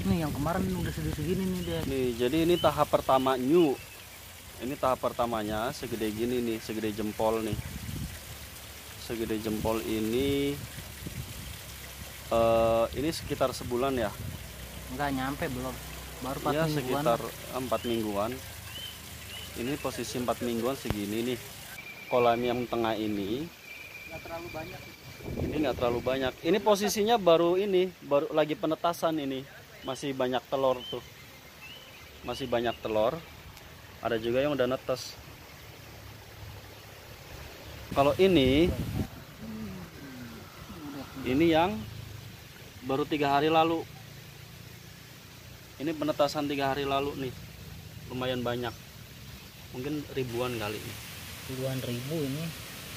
Nih yang kemarin udah segini nih deh. Nih, jadi ini tahap pertama new. Ini tahap pertamanya segede gini nih, segede jempol nih. Segede jempol ini sekitar sebulan ya. Enggak nyampe belum. Baru 4 Ya mingguan. sekitar 4 mingguan. Ini posisi 4 mingguan segini nih. Kolam yang tengah ini Enggak terlalu banyak. ini nggak terlalu banyak. Ini posisinya baru lagi penetasan ini. Masih banyak telur tuh. Masih banyak telur. Ada juga yang udah netes. Kalau ini yang baru 3 hari lalu. Ini penetasan 3 hari lalu nih. Lumayan banyak. Mungkin ribuan kali ini. Puluhan ribu ini.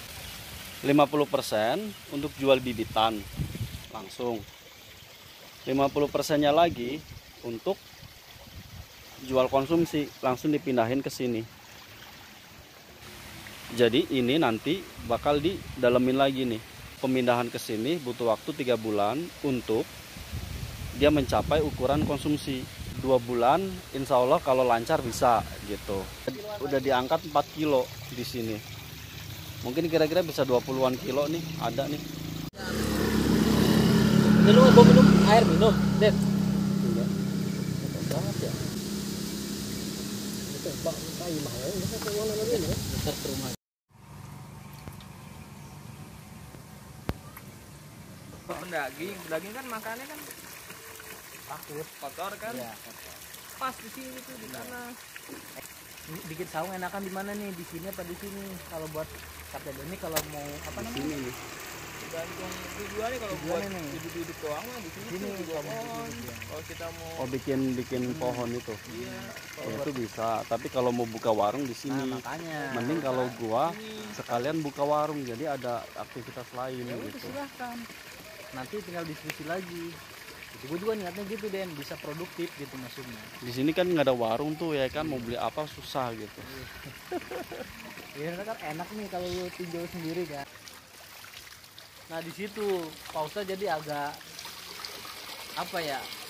50% untuk jual bibitan langsung. 50%-nya lagi untuk jual konsumsi, langsung dipindahin ke sini. Jadi ini nanti bakal didalemin lagi nih. Pemindahan ke sini butuh waktu 3 bulan untuk dia mencapai ukuran konsumsi. 2 bulan insya Allah kalau lancar bisa gitu. Udah diangkat 4 kilo di sini. Mungkin kira-kira bisa 20-an kilo nih, ada nih. Ini lu mau minum air minum, Dep? Enggak. Banget ya. Itu Pak kayu mahal, ini kan keuangan lagi ya. Besar ke rumah. Daging kan makannya kan Takut kotor kan. ya. Pas di sini tuh di tanah. Bikin saung enakan di mana nih? Di sini apa di sini? Kalau buat sate ini kalau mau apa Di namanya? sini nih. Tergantung tujuannya, kalau buat Tujuannya nih. duduk-duduk doang mah di sini Sini, tuh di kalau pohon. duduk-duduk ya. Kalau kita mau Oh, bikin pohon itu. iya, Ya, itu bisa, tapi kalau mau buka warung di sini. Nah, makanya. Mending kalau gua sekalian buka warung, jadi ada aktivitas lain Ya udah gitu. silahkan. Nanti tinggal diskusi lagi. Gue juga niatnya gitu Den, bisa produktif gitu maksudnya. Di sini kan nggak ada warung tuh ya kan, mau beli apa susah gitu. Ya kan enak nih kalau lu tinjau sendiri kan. Nah di situ pausa jadi agak apa ya?